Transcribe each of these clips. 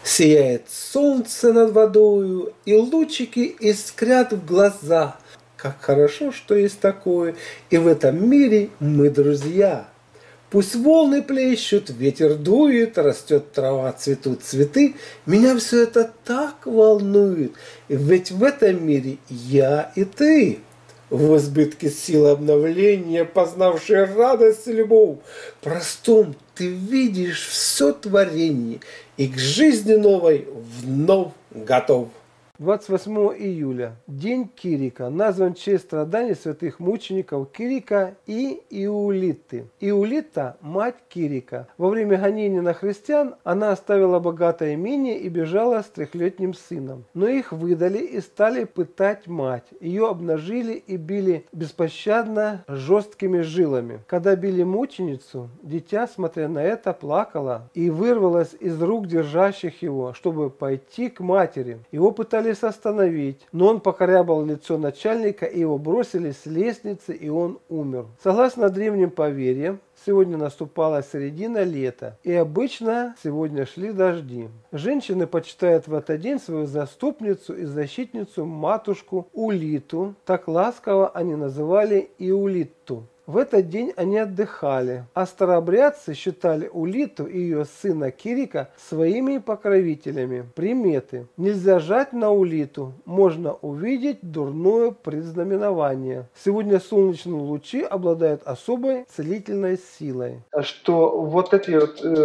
Сияет солнце над водою, и лучики искрят в глаза. Как хорошо, что есть такое, и в этом мире мы друзья. Пусть волны плещут, ветер дует, растет трава, цветут цветы. Меня все это так волнует, ведь в этом мире я и ты. В избытке силы обновления, познавшие радость и любовь, простом ты видишь все творение и к жизни новой вновь готов. 28 июля. День Кирика. Назван в честь страданий святых мучеников Кирика и Иулиты. Иулита – мать Кирика. Во время гонений на христиан она оставила богатое имение и бежала с 3-летним сыном. Но их выдали и стали пытать мать. Ее обнажили и били беспощадно жесткими жилами. Когда били мученицу, дитя, смотря на это, плакало и вырвалось из рук держащих его, чтобы пойти к матери. Его пытались остановить, но он покорябал лицо начальника, и его бросили с лестницы, и он умер. Согласно древним поверьям, сегодня наступала середина лета, и обычно сегодня шли дожди. Женщины почитают в этот день свою заступницу и защитницу матушку Улиту, так ласково они называли Иулитту. В этот день они отдыхали, а старообрядцы считали Улиту и ее сына Кирика своими покровителями. Приметы. Нельзя жать на Улиту, можно увидеть дурное предзнаменование. Сегодня солнечные лучи обладают особой целительной силой. Что вот эти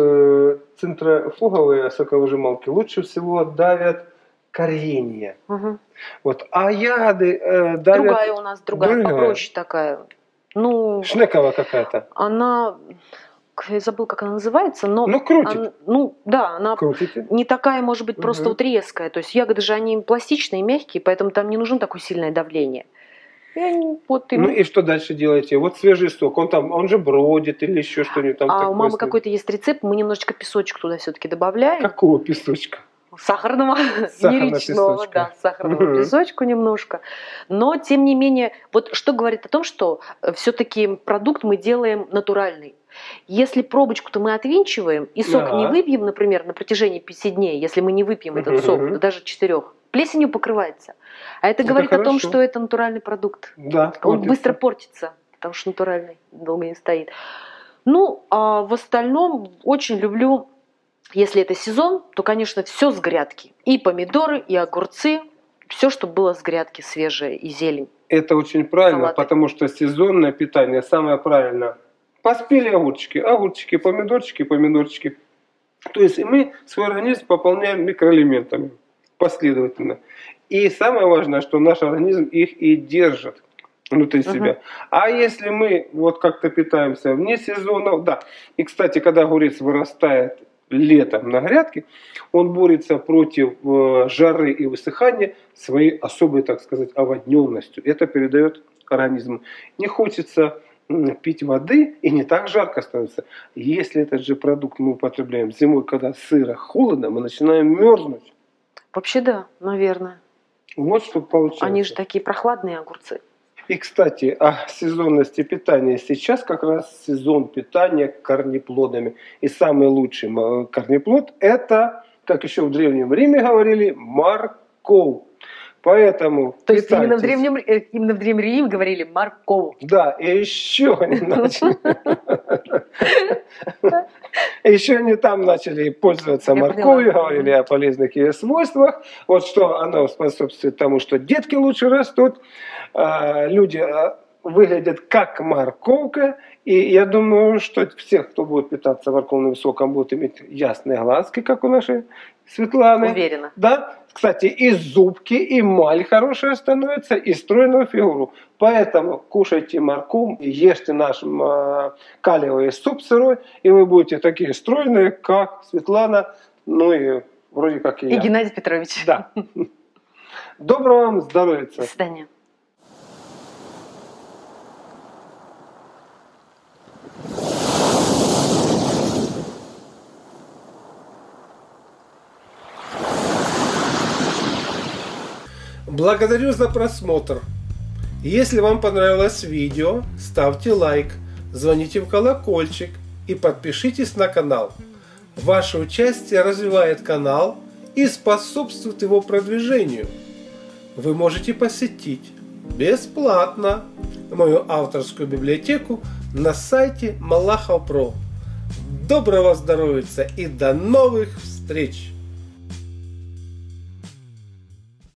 центрофуговые соковыжималки лучше всего давят коренья. Угу. Вот, а ягоды давят... Другая у нас, другая. Попроще такая. Ну, Шнекова какая-то. Она, я забыл, как она называется, но... Ну, крутит. Она Крутите. не такая, может быть, просто вот резкая. То есть ягоды же, они пластичные, мягкие, поэтому там не нужно такое сильное давление. И что дальше делаете? Вот свежий сок, он же бродит или еще что-нибудь там такое. У мамы какой-то есть рецепт, мы немножечко песочка туда все-таки добавляем. Какого песочка? Сахарного, не речного, да, сахарного песочку немножко. Но, тем не менее, вот что говорит о том, что все-таки продукт мы делаем натуральный. Если пробочку-то мы отвинчиваем и сок не выпьем, например, на протяжении 5 дней, если мы не выпьем этот сок, даже 4, плесенью покрывается. А это говорит о том, что это натуральный продукт. Да, он быстро портится, потому что натуральный, долго не стоит. А в остальном очень люблю... Если это сезон, то, конечно, все с грядки. И помидоры, и огурцы, все, что было с грядки, свежее, и зелень. Это очень правильно, салаты. Потому что сезонное питание самое правильное. Поспели огурчики, помидорчики. То есть мы свой организм пополняем микроэлементами последовательно. И самое важное, что наш организм их и держит внутри себя. А если мы вот как-то питаемся вне сезона, да. И, кстати, когда огурец вырастает летом на грядке, он борется против жары и высыхания своей особой, так сказать, оводненностью. Это передает организму. Не хочется пить воды, и не так жарко становится. Если этот же продукт мы употребляем зимой, когда сыро, холодно, мы начинаем мерзнуть. Вообще да, наверное. Вот что получается. Они же такие прохладные огурцы. И, кстати, о сезонности питания. Сейчас как раз сезон питания корнеплодами. И самый лучший корнеплод – это, как еще в Древнем Риме говорили, морковь. Поэтому то есть именно в Древнем Риме говорили морковь. Да, и еще они начали. Еще они там начали пользоваться морковью, говорили о полезных ее свойствах. Вот что оно способствует тому, что детки лучше растут, люди выглядят как морковка. И я думаю, что всех, кто будет питаться морковным соком, будут иметь ясные глазки, как у нашей Светланы. Уверена. Да? Кстати, и зубки, и эмаль хорошая становится, и стройную фигуру. Поэтому кушайте морковь, ешьте наш калиевый суп сырой, и вы будете такие стройные, как Светлана, ну и вроде как и я. И Геннадий Петрович. Да. Доброго вам здоровья. До свидания. Благодарю за просмотр. Если вам понравилось видео, ставьте лайк, звоните в колокольчик и подпишитесь на канал. Ваше участие развивает канал и способствует его продвижению. Вы можете посетить бесплатно мою авторскую библиотеку на сайте Малахов Про. Доброго здоровья и до новых встреч!